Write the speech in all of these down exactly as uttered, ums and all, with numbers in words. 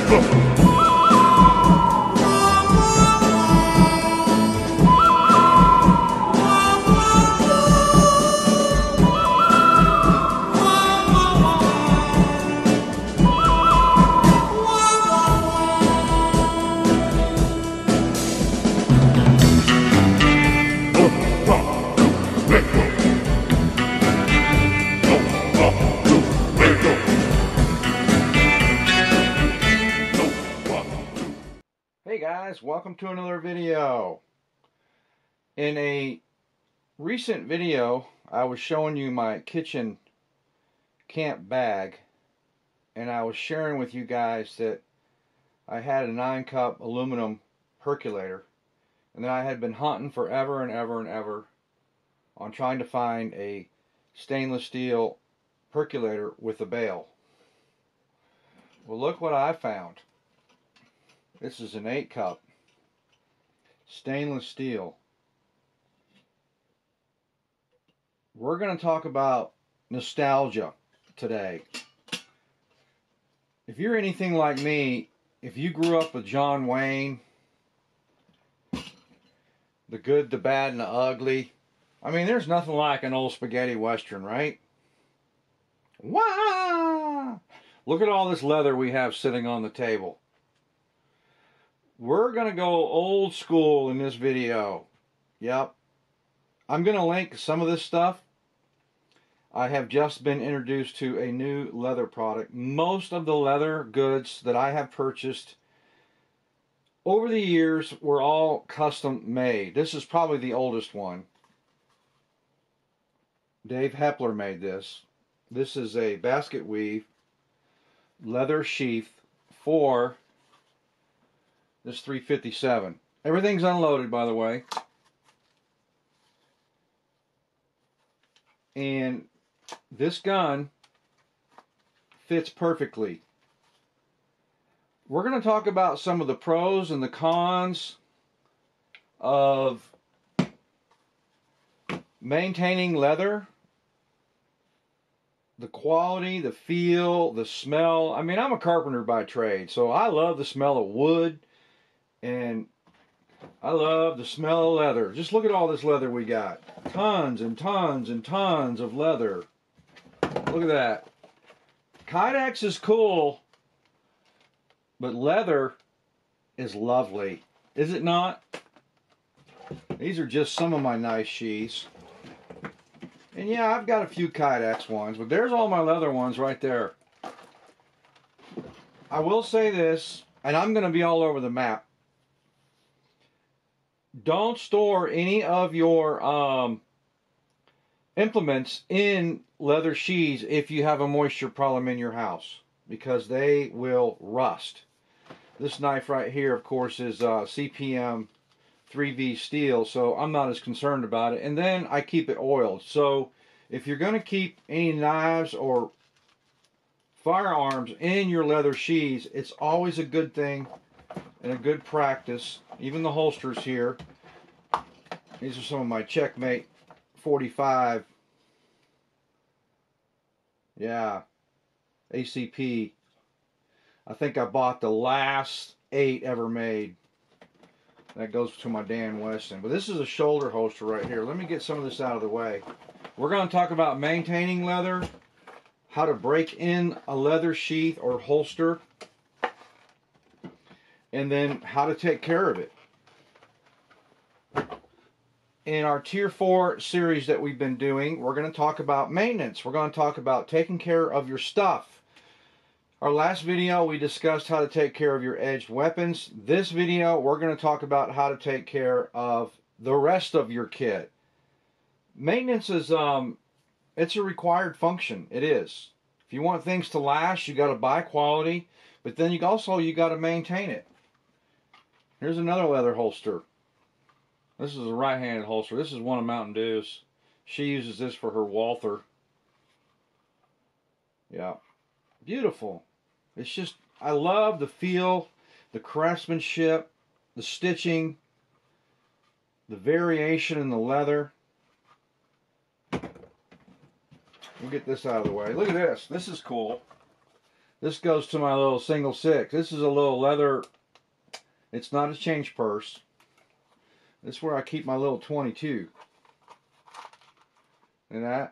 Hey guys, welcome to another video. In a recent video, I was showing you my kitchen camp bag, and I was sharing with you guys that I had a nine cup aluminum percolator, and that I had been hunting forever and ever and ever on trying to find a stainless steel percolator with a bail. Well, look what I found. This is an eight cup stainless steel. We're going to talk about nostalgia today. If you're anything like me, if you grew up with John Wayne, the good, the bad, and the ugly, I mean, there's nothing like an old spaghetti western, right? Wah! Look at all this leather we have sitting on the table. We're going to go old school in this video. Yep. I'm going to link some of this stuff. I have just been introduced to a new leather product. Most of the leather goods that I have purchased over the years were all custom made. This is probably the oldest one. Dave Hepler made this. This is a basket weave leather sheath for this three fifty-seven. Everything's unloaded, by the way. And this gun fits perfectly. We're going to talk about some of the pros and the cons of maintaining leather. The quality, the feel, the smell. I mean, I'm a carpenter by trade, so I love the smell of wood. And I love the smell of leather. Just look at all this leather we got. Tons and tons and tons of leather. Look at that. Kydex is cool, but leather is lovely. Is it not? These are just some of my nice sheaths. And yeah, I've got a few Kydex ones, but there's all my leather ones right there. I will say this, and I'm going to be all over the map. Don't store any of your um, implements in leather sheaths if you have a moisture problem in your house, because they will rust. This knife right here, of course, is uh, C P M three V steel, so I'm not as concerned about it. And then I keep it oiled. So if you're going to keep any knives or firearms in your leather sheaths, it's always a good thing and a good practice. Even the holsters here. These are some of my Checkmate forty-five. Yeah. A C P. I think I bought the last eight ever made. That goes to my Dan Weston. But this is a shoulder holster right here. Let me get some of this out of the way. We're going to talk about maintaining leather, how to break in a leather sheath or holster, and then how to take care of it. In our Tier four series that we've been doing, we're going to talk about maintenance. We're going to talk about taking care of your stuff. Our last video, we discussed how to take care of your edged weapons. This video, we're going to talk about how to take care of the rest of your kit. Maintenance is, um, it's a required function. It is. If you want things to last, you got to buy quality, but then you also, you got to maintain it. Here's another leather holster. This is a right-handed holster. This is one of Mountain Dew's. She uses this for her Walther. Yeah. Beautiful. It's just, I love the feel, the craftsmanship, the stitching, the variation in the leather. We'll get this out of the way. Look at this. This is cool. This goes to my little single six. This is a little leather, it's not a change purse. This is where I keep my little twenty-two. And that,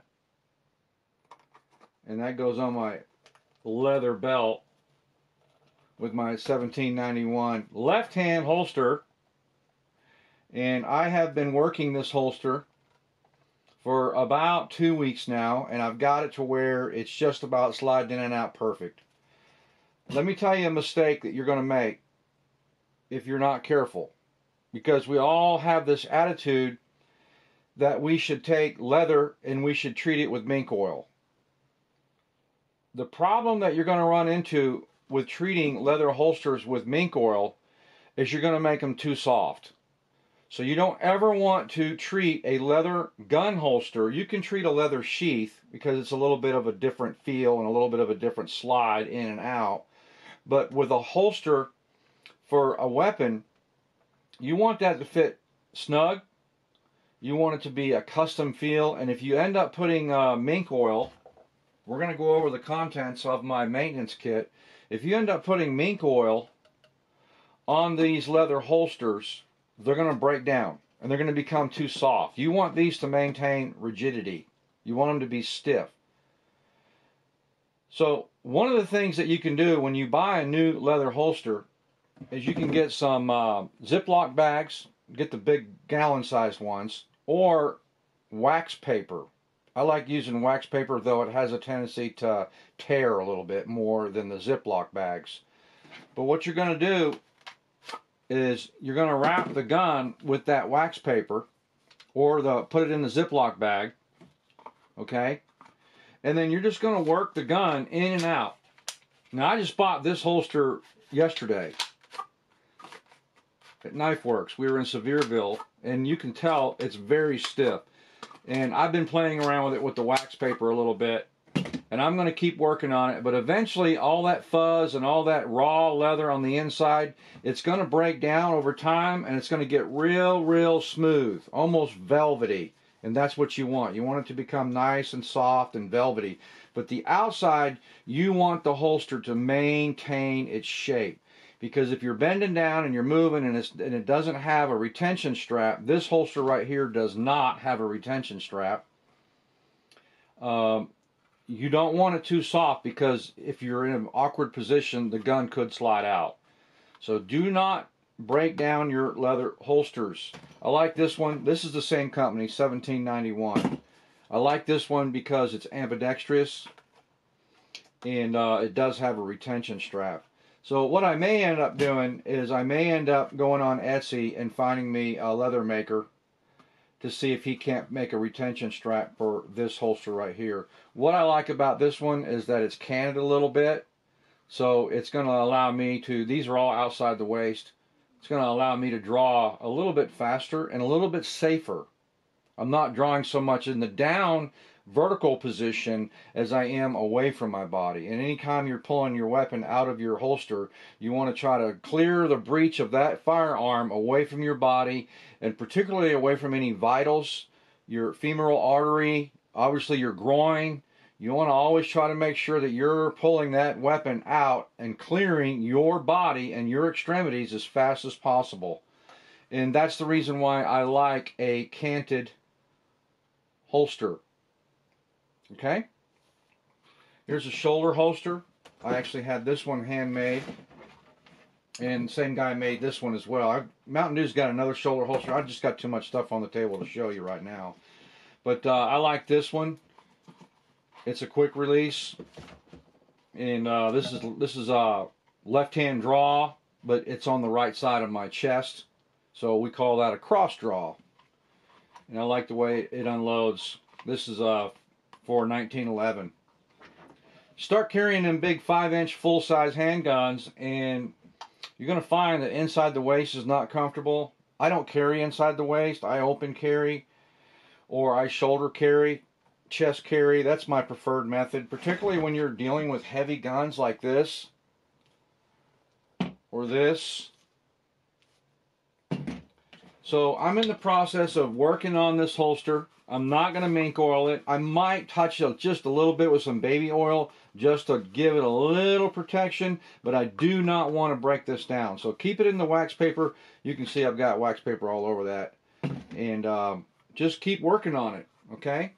and that goes on my leather belt with my seventeen ninety-one left hand holster. And I have been working this holster for about two weeks now, and I've got it to where it's just about sliding in and out perfect. Let me tell you a mistake that you're going to make if you're not careful, because we all have this attitude that we should take leather and we should treat it with mink oil. The problem that you're going to run into with treating leather holsters with mink oil is you're going to make them too soft. So you don't ever want to treat a leather gun holster. You can treat a leather sheath because it's a little bit of a different feel and a little bit of a different slide in and out. But with a holster for a weapon, you want that to fit snug. You want it to be a custom feel. And if you end up putting uh, mink oil, we're going to go over the contents of my maintenance kit. If you end up putting mink oil on these leather holsters, they're going to break down and they're going to become too soft. You want these to maintain rigidity. You want them to be stiff. So one of the things that you can do when you buy a new leather holster is you can get some uh, Ziploc bags, get the big gallon sized ones, or wax paper. I like using wax paper, though it has a tendency to tear a little bit more than the Ziploc bags. But what you're going to do is you're going to wrap the gun with that wax paper, or the put it in the Ziploc bag, okay? And then you're just going to work the gun in and out. Now, I just bought this holster yesterday at Knife Works. We were in Sevierville, and you can tell it's very stiff. And I've been playing around with it with the wax paper a little bit, and I'm going to keep working on it. But eventually, all that fuzz and all that raw leather on the inside, it's going to break down over time, and it's going to get real, real smooth, almost velvety. And that's what you want. You want it to become nice and soft and velvety. But the outside, you want the holster to maintain its shape. Because if you're bending down and you're moving and, it's, and it doesn't have a retention strap, this holster right here does not have a retention strap. Um, you don't want it too soft, because if you're in an awkward position, the gun could slide out. So do not break down your leather holsters. I like this one. This is the same company, seventeen ninety-one. I like this one because it's ambidextrous, and uh, it does have a retention strap. So what I may end up doing is I may end up going on Etsy and finding me a leather maker to see if he can't make a retention strap for this holster right here. What I like about this one is that it's canted a little bit, so it's going to allow me to, these are all outside the waist, it's going to allow me to draw a little bit faster and a little bit safer. I'm not drawing so much in the down vertical position as I am away from my body. And anytime you're pulling your weapon out of your holster, you want to try to clear the breech of that firearm away from your body, and particularly away from any vitals, your femoral artery, obviously your groin. You want to always try to make sure that you're pulling that weapon out and clearing your body and your extremities as fast as possible. And that's the reason why I like a canted holster. Okay? Here's a shoulder holster. I actually had this one handmade, and the same guy made this one as well. I, Mountain Dew's got another shoulder holster. I just got too much stuff on the table to show you right now. But uh, I like this one. It's a quick release, and uh, this is this is a left-hand draw, but it's on the right side of my chest, so we call that a cross draw. And I like the way it unloads. This is uh, for nineteen eleven. Start carrying them big five-inch full-size handguns, and you're going to find that inside the waist is not comfortable. I don't carry inside the waist. I open carry, or I shoulder carry, chest carry. That's my preferred method, particularly when you're dealing with heavy guns like this or this. So I'm in the process of working on this holster. I'm not going to mink oil it. I might touch it just a little bit with some baby oil, just to give it a little protection, but I do not want to break this down. So keep it in the wax paper. You can see I've got wax paper all over that. And um, just keep working on it, okay?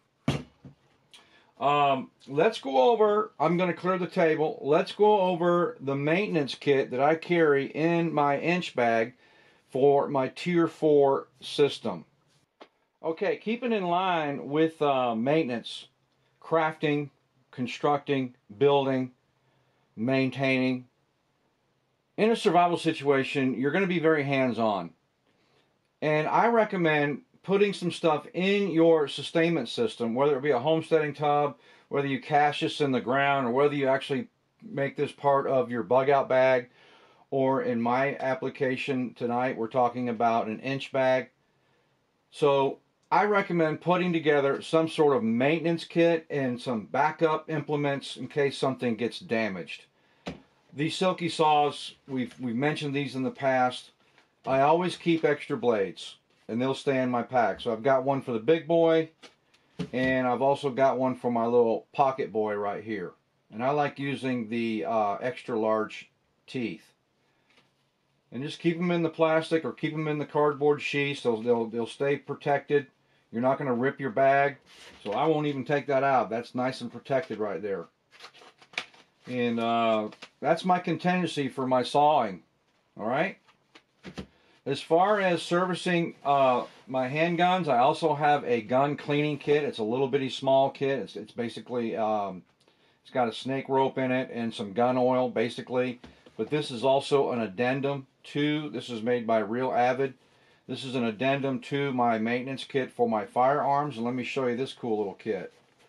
Um, let's go over, I'm going to clear the table. Let's go over the maintenance kit that I carry in my inch bag for my tier four system. Okay, keeping in line with uh, maintenance, crafting, constructing, building, maintaining. In a survival situation, you're going to be very hands-on. And I recommend putting some stuff in your sustainment system, whether it be a homesteading tub, whether you cache this in the ground, or whether you actually make this part of your bug out bag, or in my application tonight, we're talking about an inch bag. So I recommend putting together some sort of maintenance kit and some backup implements in case something gets damaged. These silky saws, we've, we've mentioned these in the past. I always keep extra blades, and they'll stay in my pack. So I've got one for the big boy, and I've also got one for my little pocket boy right here. And I like using the uh, extra large teeth. And just keep them in the plastic or keep them in the cardboard sheaths. They'll, they'll, they'll stay protected. You're not going to rip your bag. So I won't even take that out. That's nice and protected right there. And uh, that's my contingency for my sawing. All right? As far as servicing uh, my handguns, I also have a gun cleaning kit. It's a little bitty small kit. It's, it's basically, um, it's got a snake rope in it and some gun oil, basically. But this is also an addendum to, this is made by Real Avid. This is an addendum to my maintenance kit for my firearms. And let me show you this cool little kit.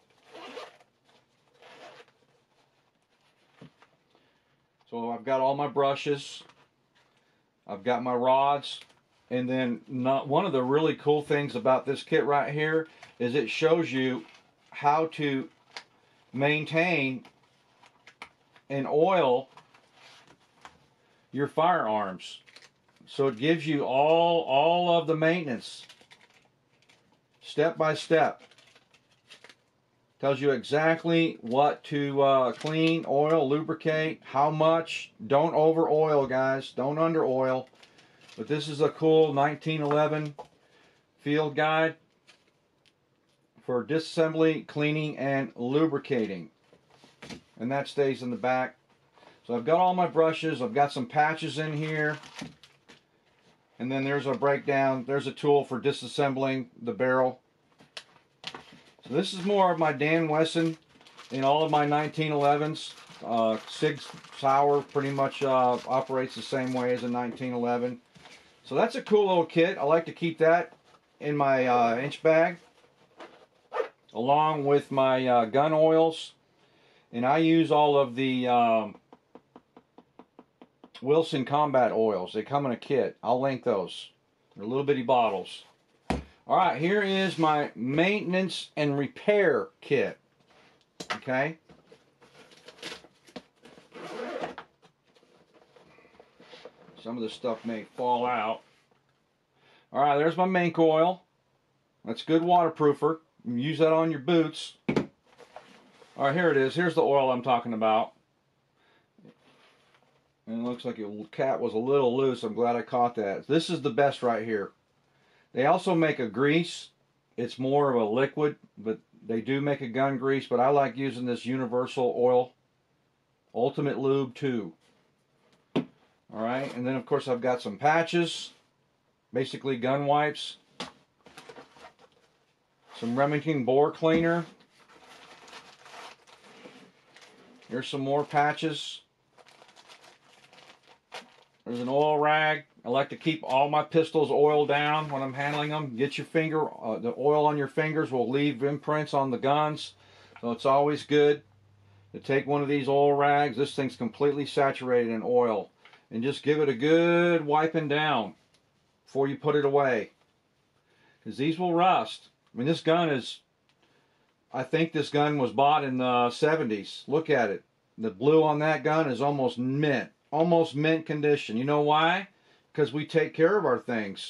So I've got all my brushes. I've got my rods, and then not, one of the really cool things about this kit right here is it shows you how to maintain and oil your firearms. So it gives you all, all of the maintenance, step by step. Tells you exactly what to uh, clean, oil, lubricate, how much. Don't over oil, guys. Don't under oil. But this is a cool nineteen eleven field guide for disassembly, cleaning, and lubricating. And that stays in the back. So I've got all my brushes. I've got some patches in here. And then there's a breakdown. There's a tool for disassembling the barrel. So this is more of my Dan Wesson in all of my nineteen elevens. Uh, Sig Sauer pretty much uh, operates the same way as a nineteen eleven. So that's a cool little kit. I like to keep that in my uh, inch bag, along with my uh, gun oils. And I use all of the um, Wilson Combat oils. They come in a kit. I'll link those. They're little bitty bottles. All right, here is my maintenance and repair kit. Okay. Some of the stuff may fall out. All right, there's my mink oil. That's good waterproofer. You can use that on your boots. All right, here it is. Here's the oil I'm talking about. And it looks like the cap was a little loose. I'm glad I caught that. This is the best right here. They also make a grease. It's more of a liquid, but they do make a gun grease. But I like using this Universal Oil Ultimate Lube two. All right, and then of course I've got some patches, basically gun wipes, some Remington bore cleaner. Here's some more patches. There's an oil rag. I like to keep all my pistols oiled down when I'm handling them. Get your finger, uh, the oil on your fingers will leave imprints on the guns. So it's always good to take one of these oil rags. This thing's completely saturated in oil. And just give it a good wiping down before you put it away. Because these will rust. I mean, this gun is, I think this gun was bought in the seventies. Look at it. The blue on that gun is almost mint. Almost mint condition. You know why? Because we take care of our things.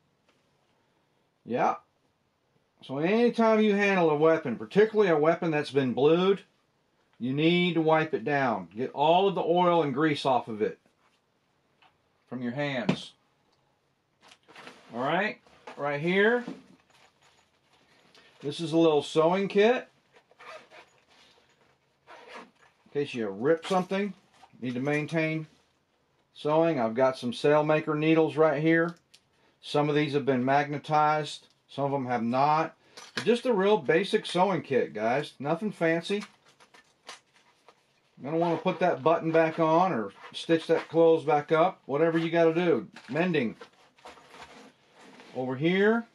Yeah. So anytime you handle a weapon, particularly a weapon that's been blued, you need to wipe it down. Get all of the oil and grease off of it from your hands. All right, right here. This is a little sewing kit. In case you rip something, need to maintain sewing. I've got some Sailmaker needles right here. Some of these have been magnetized. Some of them have not. But just a real basic sewing kit, guys. Nothing fancy. You're going to want to put that button back on or stitch that clothes back up. Whatever you got to do. Mending. Over here.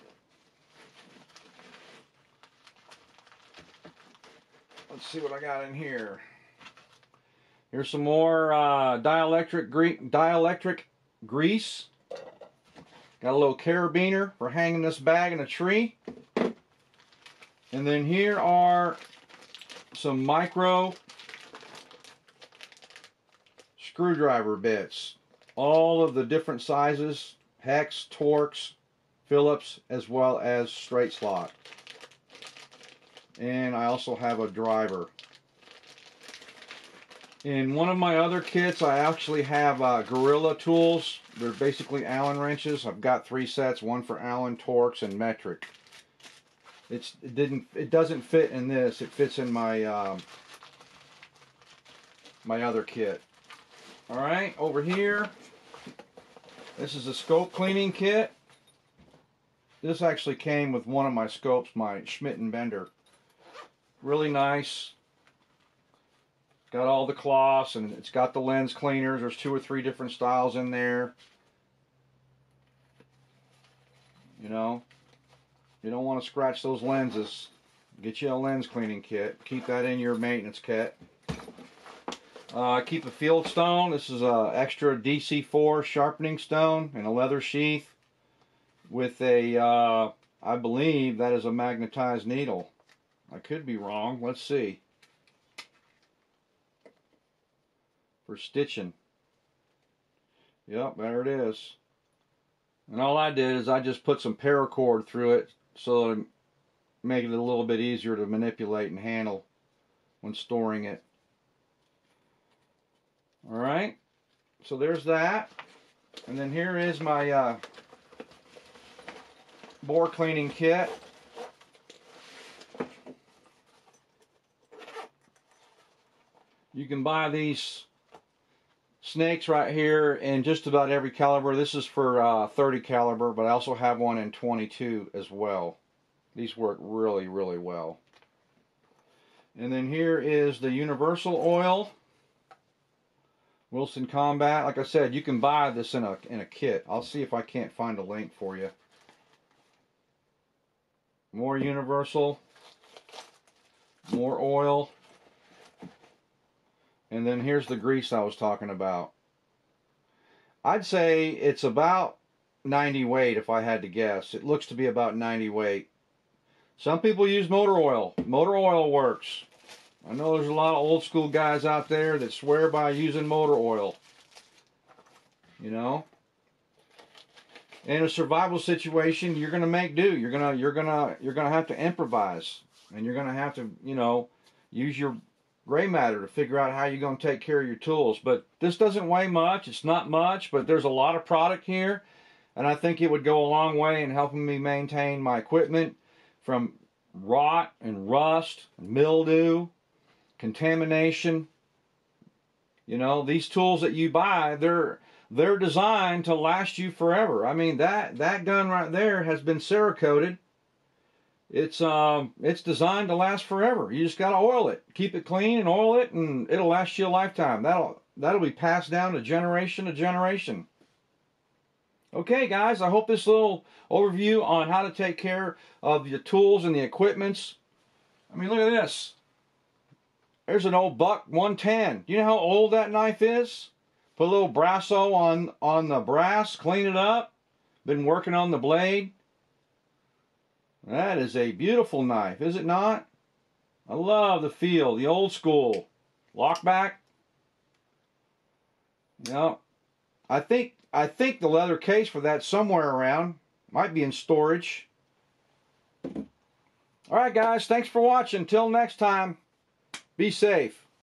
Let's see what I got in here. Here's some more uh, dielectric, gre dielectric grease. Got a little carabiner for hanging this bag in a tree. And then here are some micro screwdriver bits. All of the different sizes. Hex, Torx, Phillips, as well as straight slot. And I also have a driver. In one of my other kits, I actually have uh, Gorilla tools. They're basically Allen wrenches. I've got three sets, one for Allen, Torx, and metric. It's it didn't it doesn't fit in this. It fits in my um, my other kit. All right, over here. This is a scope cleaning kit. This actually came with one of my scopes, my Schmidt and Bender. Really nice. Got all the cloths, and it's got the lens cleaners. There's two or three different styles in there. You know, you don't want to scratch those lenses. Get you a lens cleaning kit. Keep that in your maintenance kit. Uh, keep a field stone. This is a extra D C four sharpening stone in a leather sheath with a, uh, I believe that is a magnetized needle. I could be wrong. Let's see. For stitching. Yep, there it is. And all I did is I just put some paracord through it so to make it a little bit easier to manipulate and handle when storing it. Alright, so there's that. And then here is my uh, bore cleaning kit. You can buy these snakes right here in just about every caliber. This is for uh, thirty caliber, but I also have one in twenty-two as well. These work really, really well. And then here is the universal oil. Wilson Combat. Like I said, you can buy this in a, in a kit. I'll see if I can't find a link for you. More universal. More oil. And then here's the grease I was talking about. I'd say it's about ninety weight if I had to guess. It looks to be about ninety weight. Some people use motor oil. Motor oil works. I know there's a lot of old school guys out there that swear by using motor oil. You know? In a survival situation, you're gonna make do. You're gonna you're gonna you're gonna have to improvise. And you're gonna have to, you know, use your gray matter to figure out how you're going to take care of your tools. But this doesn't weigh much. It's not much, but there's a lot of product here, and I think it would go a long way in helping me maintain my equipment from rot and rust and mildew, contamination. You know, these tools that you buy, they're they're designed to last you forever. I mean, that that gun right there has been Cerakoted. It's um it's designed to last forever. You just gotta oil it. Keep it clean and oil it, and it'll last you a lifetime. That'll that'll be passed down to generation to generation. Okay, guys, I hope this little overview on how to take care of the tools and the equipments. I mean, look at this. There's an old Buck one ten. You know how old that knife is? Put a little Brasso on on the brass, clean it up. Been working on the blade. That is a beautiful knife, is it not? I love the feel, the old school. Lockback. You know, I think I think the leather case for that somewhere around. Might be in storage. Alright guys, thanks for watching. Till next time. Be safe.